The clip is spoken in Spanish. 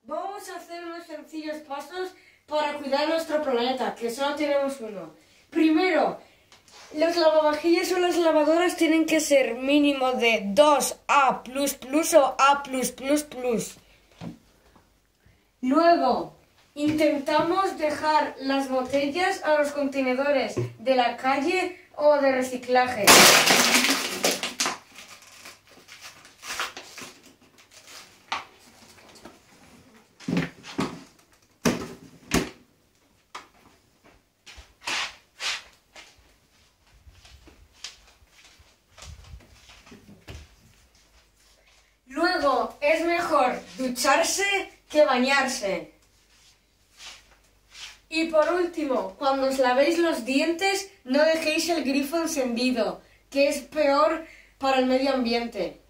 Vamos a hacer unos sencillos pasos para cuidar nuestro planeta, que solo tenemos uno. Primero, los lavavajillas o las lavadoras tienen que ser mínimo de 2A++ o A+++. Luego, intentamos dejar las botellas a los contenedores de la calle o de reciclaje. Luego, es mejor ducharse que bañarse. Y por último, cuando os lavéis los dientes, no dejéis el grifo encendido, que es peor para el medio ambiente.